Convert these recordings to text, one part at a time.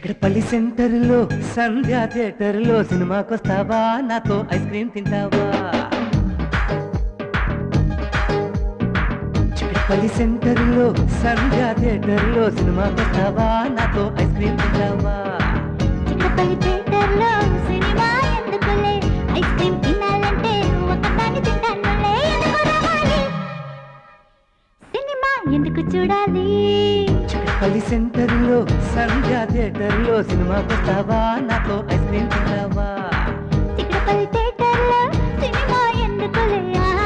చిక్కడపల్లి సెంటర్లో సంధ్యా థియేటర్లో సినిమాకొస్తావా నాతో ఐస్ క్రీమ్ తింటావా చిక్కడపల్లి సెంటర్లో సంధ్యా థియేటర్లో సినిమాకొస్తావా నాతో ఐస్ క్రీమ్ తింటావా చిక్కడపల్లి థియేటర్లో సినిమా ఎందుకులే ఐస్ క్రీమ్ తినాలంటే ఒకదాన్ని తింటానులే ఎందుకు రావాలి సినిమా ఎందుకు చూడాలి చిక్కడపల్లి సెంటర్లో సంధ్యా థియేటర్లో సినిమాకొస్తావా నాతో ఐస్ క్రీమ్ తింటావా చిక్కడపల్లి థియేటర్లో సినిమా ఎందుకులే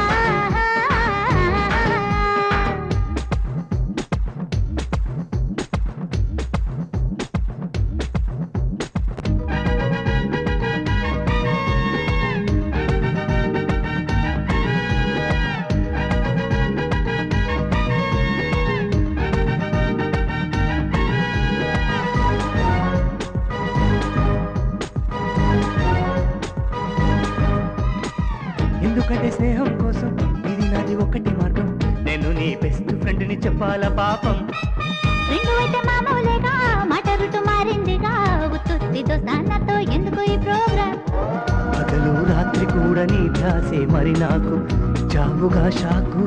ఎందుకంటే స్నేహం కోసం ఇది నాది ఒకటి మార్గం నేను నీ బెస్ట్ ఫ్రెండ్ ని చెప్పాలా పాపం రెండు అయితే మామూలేగా మాట రుటు మారిందిగా ఉత్తుత్తితో నాన్నతో ఎందుకు ఈ ప్రోగ్రామ్ పగలు రాత్రి కూడా నీ ధ్యాసే మరి నాకు జావుగా షాకు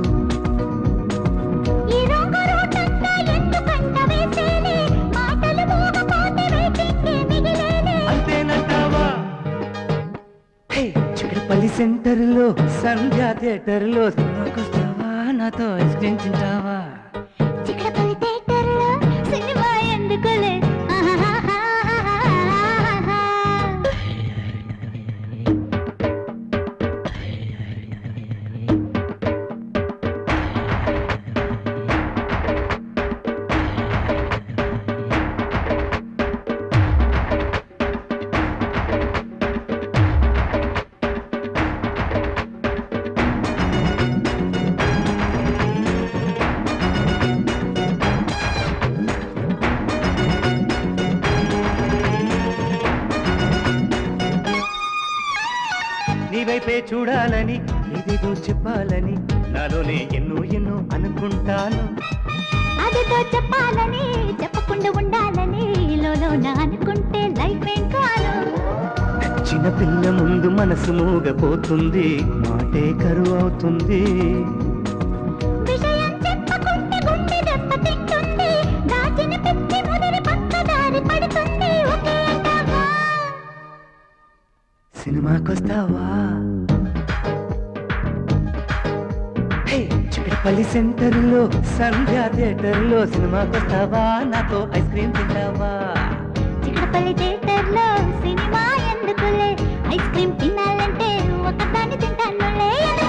ఈ రంగు రూటంతా ఎందుకంట వేసేలే మాటలు మోగపోతే వెయిటింగ్ మిగిలేలే అంతేనంటావా హే చిక్కడపల్లి సెంటర్లో సంధ్యా థియేటర్లో సినిమాకొస్తావా నాతో ఐస్ క్రీమ్ తింటావా చిక్కడపల్లి థియేటర్లో సినిమా ఎందుకులే నీ వైపే చూడాలని ఇదిగో చెప్పాలని నాలోనే ఎన్నో ఎన్నో అనుకుంటాను అదితో చెప్పాలని చెప్పకుండా ఉండాలని లోలోన అనుకుంటే లైఫ్ ఏం కాను చిన్న పిల్ల ముందు మనసు మూగపోతుంది మాటే కరువు అవుతుంది విషయం చెప్పకుంటే గుండె దెబ్బ తింటుంది దాచిన పిచ్చి ముదిరి పక్క దారి పడుతుంది ఒకే అంటావా సినిమాకొస్తావా హే చిక్కడపల్లి సెంటర్లో సంధ్యా థియేటర్లో సినిమాకొస్తావా నాతో ఐస్ క్రీమ్ తింటావా చిక్కడపల్లి థియేటర్లో సినిమా ఎందుకులే ఐస్ క్రీమ్ తినాలంటే ఒకదాన్ని తింటానులే